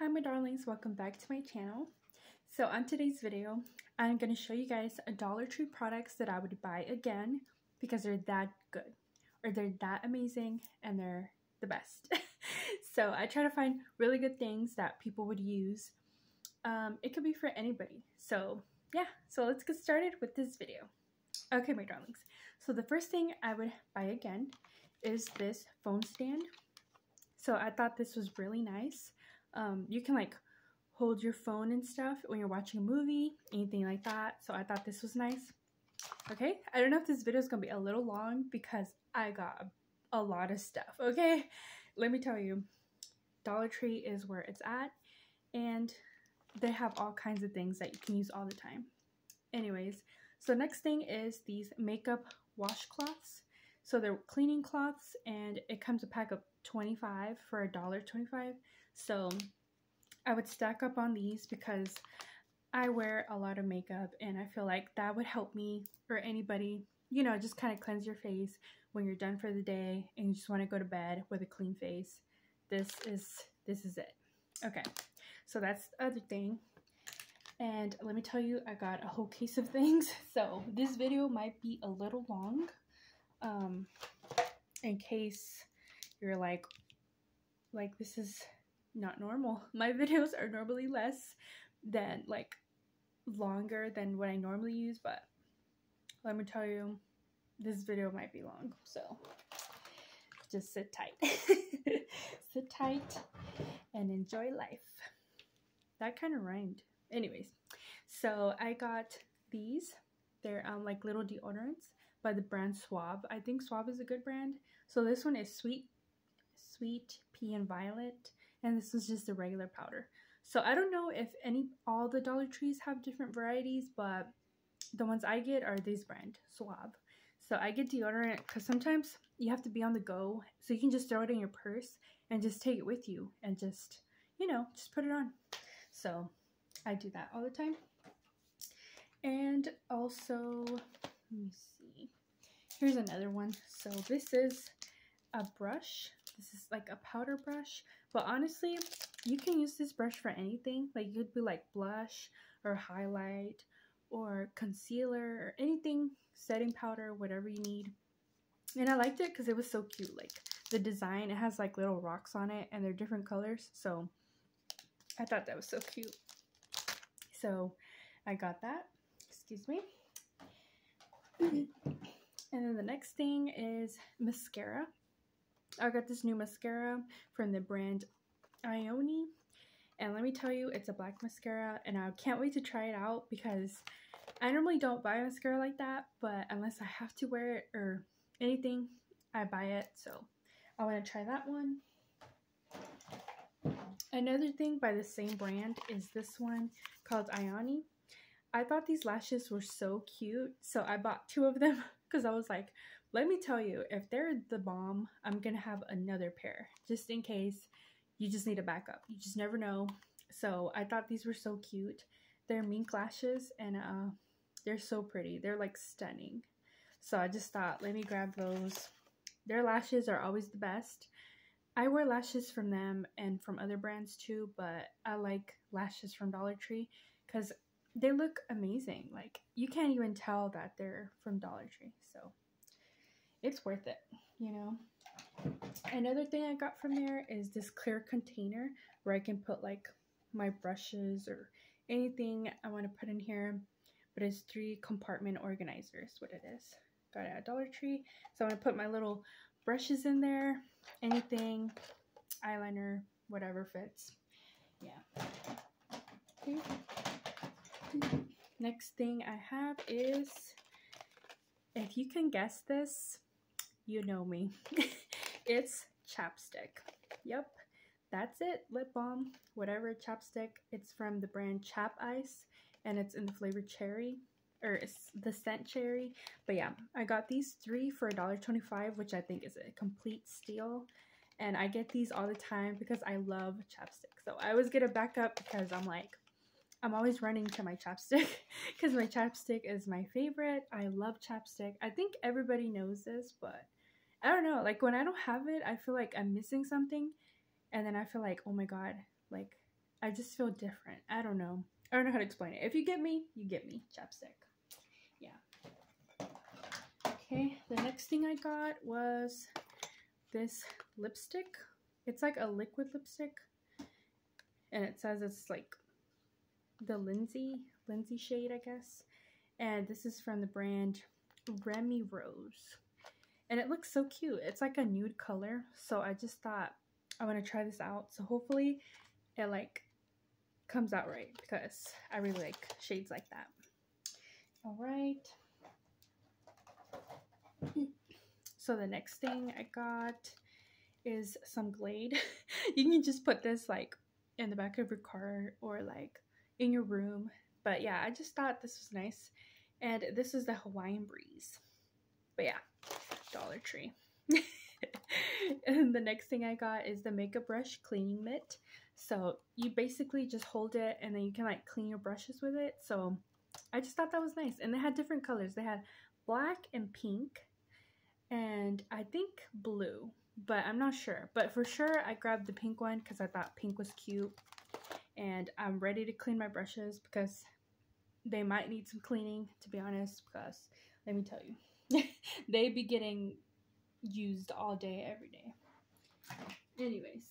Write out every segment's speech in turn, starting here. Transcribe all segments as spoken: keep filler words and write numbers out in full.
my darlings, welcome back to my channel. So on today's video, I'm going to show you guys a Dollar Tree products that I would buy again because they're that good or they're that amazing and they're the best. So I try to find really good things that people would use. Um, it could be for anybody. So yeah, so let's get started with this video. Okay, my darlings. So the first thing I would buy again is this phone stand. So I thought this was really nice. Um, you can like hold your phone and stuff when you're watching a movie, anything like that. So I thought this was nice. Okay, I don't know if this video is gonna be a little long because I got a, a lot of stuff. Okay, let me tell you, Dollar Tree is where it's at, and they have all kinds of things that you can use all the time. Anyways, so next thing is these makeup washcloths. So they're cleaning cloths, and it comes a pack of twenty-five for a dollar twenty-five. So I would stack up on these because I wear a lot of makeup, and I feel like that would help me or anybody, you know, just kind of cleanse your face when you're done for the day and you just want to go to bed with a clean face. This is this is it. Okay, so that's the other thing. And let me tell you, I got a whole case of things, so this video might be a little long. Um, in case you're like, like this is not normal. My videos are normally less than, like, longer than what I normally use, but let me tell you, this video might be long, so just sit tight. Sit tight and enjoy life. That kind of rhymed. Anyways, so I got these. They're um like little deodorants by the brand Suave. I think Suave is a good brand. So this one is sweet, sweet pea and violet, and this is just a regular powder. So I don't know if any all the Dollar Trees have different varieties, but the ones I get are this brand, Suave. So I get deodorant because sometimes you have to be on the go, so you can just throw it in your purse and just take it with you and just, you know, just put it on. So I do that all the time. And also, let me see. Here's another one. So this is a brush. This is like a powder brush. But honestly, you can use this brush for anything. Like, it could be like blush or highlight or concealer or anything, setting powder, whatever you need. And I liked it because it was so cute. Like, the design, it has like little rocks on it and they're different colors. So I thought that was so cute. So I got that. Excuse me. And then the next thing is mascara. I got this new mascara from the brand Ioni. And let me tell you, it's a black mascara, and I can't wait to try it out because I normally don't buy mascara like that, but unless I have to wear it or anything, I buy it. So I want to try that one. Another thing by the same brand is this one called Ioni. I thought these lashes were so cute, so I bought two of them because I was like, let me tell you, if they're the bomb, I'm gonna have another pair just in case you just need a backup. You just never know. So I thought these were so cute. They're mink lashes, and uh, they're so pretty. They're like stunning. So I just thought, let me grab those. Their lashes are always the best. I wear lashes from them and from other brands too, but I like lashes from Dollar Tree because they look amazing. Like, you can't even tell that they're from Dollar Tree. So it's worth it, you know. Another thing I got from there is this clear container where I can put like my brushes or anything I want to put in here. But it's three compartment organizers, what it is. Got it at Dollar Tree. So I'm going to put my little brushes in there. Anything, eyeliner, whatever fits. Yeah. Okay. Next thing I have is, if you can guess this, you know me. It's chapstick. Yep, that's it. Lip balm, whatever, chapstick. It's from the brand Chap Ice, and it's in the flavor cherry, or it's the scent cherry. But yeah, I got these three for a dollar twenty-five, which I think is a complete steal. And I get these all the time because I love chapstick. So I always get a backup because I'm like, I'm always running to my chapstick because my chapstick is my favorite. I love chapstick. I think everybody knows this, but I don't know. Like, when I don't have it, I feel like I'm missing something. And then I feel like, oh my god, like, I just feel different. I don't know. I don't know how to explain it. If you get me, you get me. Chapstick. Yeah. Okay, the next thing I got was this lipstick. It's like a liquid lipstick. And it says it's like the Lindsay, Lindsay shade, I guess. And this is from the brand Remy Rose. And it looks so cute. It's like a nude color. So I just thought I want to try this out. So hopefully it like comes out right, because I really like shades like that. All right. So the next thing I got is some Glade. You can just put this like in the back of your car or like in your room. But yeah, I just thought this was nice. And this is the Hawaiian Breeze. But yeah, Dollar Tree. And the next thing I got is the Makeup Brush Cleaning Mitt. So you basically just hold it and then you can like clean your brushes with it. So I just thought that was nice. And they had different colors. They had black and pink and I think blue, but I'm not sure. But for sure I grabbed the pink one because I thought pink was cute. And I'm ready to clean my brushes because they might need some cleaning, to be honest, because let me tell you, they be getting used all day, every day. Anyways,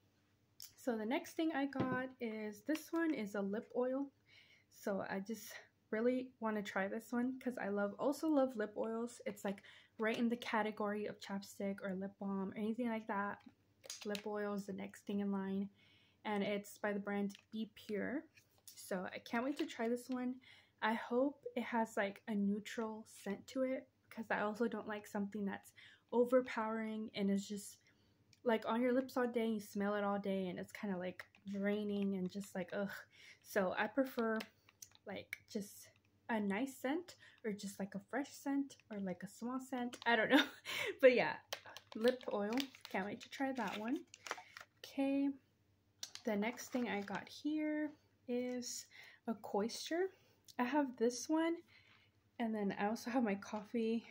so the next thing I got is this one is a lip oil. So I just really want to try this one because I love also love lip oils. It's like right in the category of chapstick or lip balm or anything like that. Lip oil is the next thing in line, and it's by the brand Be Pure. So I can't wait to try this one. I hope it has like a neutral scent to it because I also don't like something that's overpowering and is just like on your lips all day. You smell it all day and it's kind of like draining and just like ugh. So I prefer like just a nice scent or just like a fresh scent or like a small scent. I don't know. But yeah, lip oil. Can't wait to try that one. Okay. The next thing I got here is a Coister. I have this one, and then I also have my coffee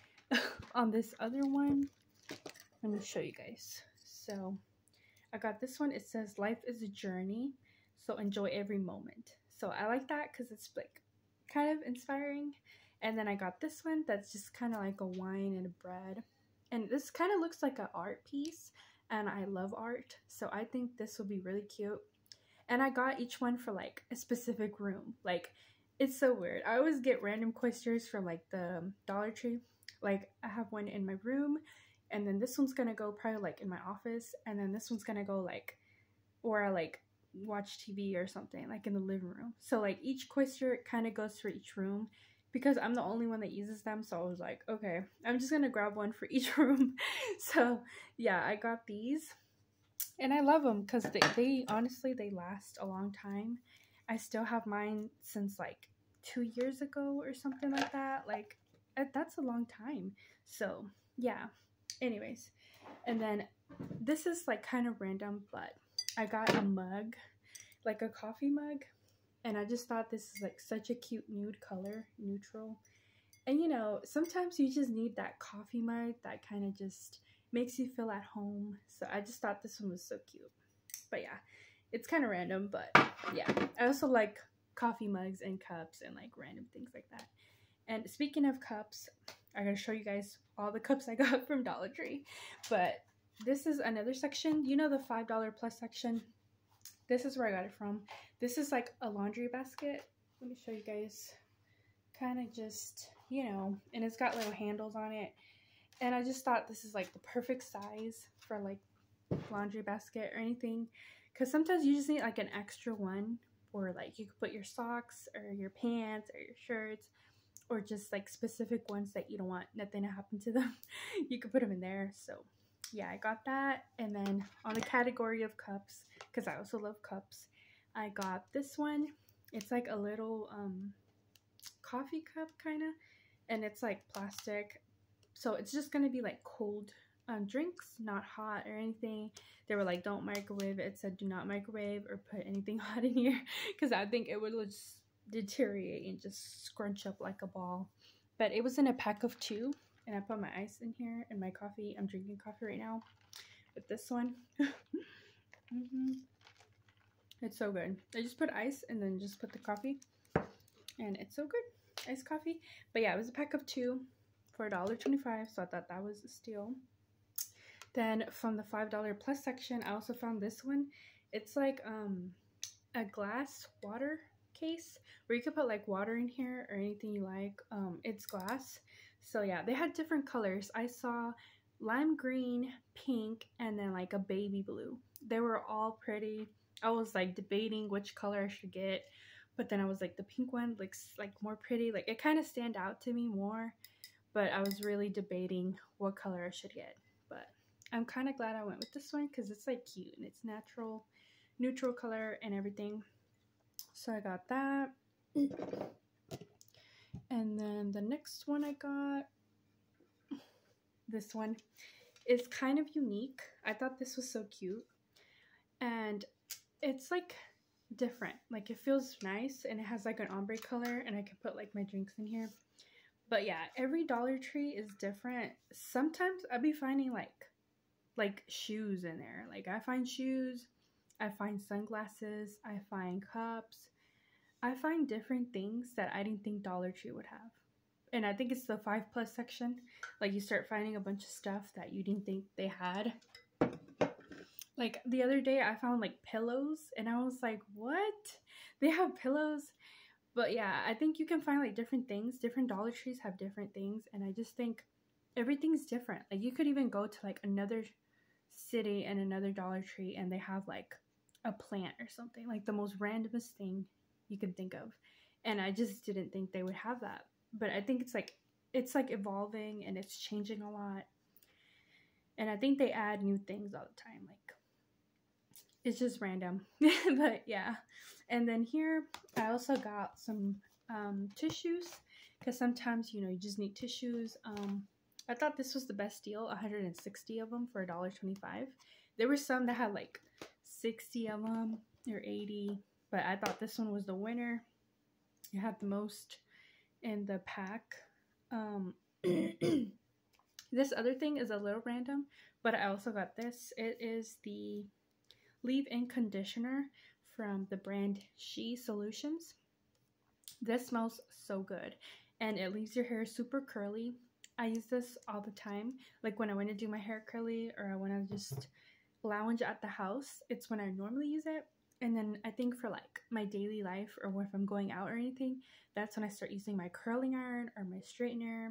on this other one. Let me show you guys. So I got this one. It says life is a journey, so enjoy every moment. So I like that because it's like kind of inspiring. And then I got this one that's just kind of like a wine and a bread, and this kind of looks like an art piece, and I love art, so I think this will be really cute. And I got each one for like a specific room. Like, it's so weird. I always get random Coisters from like the Dollar Tree. Like, I have one in my room, and then this one's gonna go probably like in my office, and then this one's gonna go like where I like watch T V or something, like in the living room. So like each Coister kind of goes for each room because I'm the only one that uses them. So I was like, okay, I'm just gonna grab one for each room. So yeah, I got these. And I love them because they, they honestly, they last a long time. I still have mine since like two years ago or something like that. Like, that's a long time. So, yeah. Anyways. And then this is like kind of random, but I got a mug. Like a coffee mug. And I just thought this is like such a cute nude color. Neutral. And you know, sometimes you just need that coffee mug that kind of just makes you feel at home. So I just thought this one was so cute. But yeah, it's kind of random, but yeah. I also like coffee mugs and cups and like random things like that. And speaking of cups, I'm going to show you guys all the cups I got from Dollar Tree. But this is another section. You know the five dollar plus section? This is where I got it from. This is like a laundry basket. Let me show you guys. Kind of just, you know, and it's got little handles on it. And I just thought this is like the perfect size for like laundry basket or anything. Because sometimes you just need like an extra one for like you could put your socks or your pants or your shirts. Or just like specific ones that you don't want nothing to happen to them. You could put them in there. So yeah, I got that. And then on the category of cups, because I also love cups, I got this one. It's like a little um, coffee cup kind of. And it's like plastic. So it's just going to be like cold um, drinks, not hot or anything. They were like, don't microwave. It said do not microwave or put anything hot in here. Because I think it would just deteriorate and just scrunch up like a ball. But it was in a pack of two. And I put my ice in here and my coffee. I'm drinking coffee right now with this one. Mm-hmm. It's so good. I just put ice and then just put the coffee, and it's so good. Iced coffee. But yeah, it was a pack of two for a dollar twenty-five, so I thought that was a steal. Then from the five dollar plus section, I also found this one. It's like um a glass water case where you could put like water in here or anything you like. Um it's glass. So yeah, they had different colors. I saw lime green, pink, and then like a baby blue. They were all pretty. I was like debating which color I should get, but then I was like, the pink one looks like more pretty. Like it kind of stand out to me more, but I was really debating what color I should get. But I'm kind of glad I went with this one because it's like cute and it's natural, neutral color and everything. So I got that. And then the next one I got, this one is kind of unique. I thought this was so cute, and it's like different. Like it feels nice, and it has like an ombre color, and I can put like my drinks in here. But yeah, every Dollar Tree is different. Sometimes I'll be finding like like shoes in there. Like I find shoes, I find sunglasses, I find cups, I find different things that I didn't think Dollar Tree would have. And I think it's the five plus section. Like you start finding a bunch of stuff that you didn't think they had. Like the other day I found like pillows, and I was like, what? They have pillows? But yeah, I think you can find like different things. Different Dollar Trees have different things, and I just think everything's different. Like you could even go to like another city and another Dollar Tree, and they have like a plant or something, like the most randomest thing you can think of. And I just didn't think they would have that. But I think it's like it's like evolving and it's changing a lot. And I think they add new things all the time. Like it's just random. But yeah. And then here I also got some um, tissues, because sometimes, you know, you just need tissues. Um, I thought this was the best deal, one hundred sixty of them for a dollar twenty-five. There were some that had like sixty of them or eighty, but I thought this one was the winner. It had the most in the pack. Um, this other thing is a little random, but I also got this. It is the leave-in conditioner from the brand She Solutions. This smells so good, and it leaves your hair super curly. I use this all the time, like when I want to do my hair curly or I want to just lounge at the house. It's when I normally use it. And then I think for like my daily life, or if I'm going out or anything, that's when I start using my curling iron or my straightener,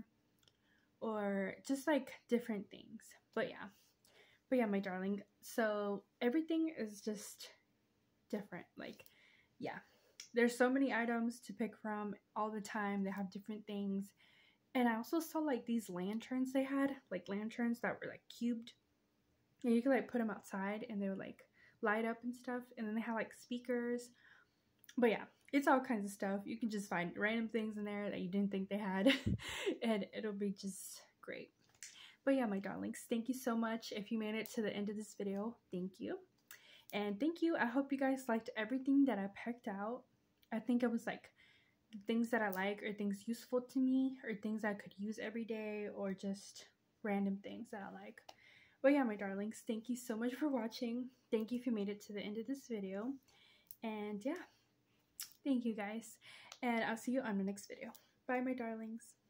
or just like different things. But yeah, but yeah, my darling. So everything is just different. Like, yeah, there's so many items to pick from all the time. They have different things. And I also saw like these lanterns they had, like lanterns that were like cubed. And you could like put them outside and they would like light up and stuff. And then they have like speakers. But yeah, it's all kinds of stuff. You can just find random things in there that you didn't think they had. And it'll be just great. But yeah, my darlings, thank you so much. If you made it to the end of this video, thank you. And thank you. I hope you guys liked everything that I picked out. I think it was like things that I like, or things useful to me, or things I could use every day, or just random things that I like. But yeah, my darlings, thank you so much for watching. Thank you if you made it to the end of this video. And yeah, thank you guys. And I'll see you on the next video. Bye, my darlings.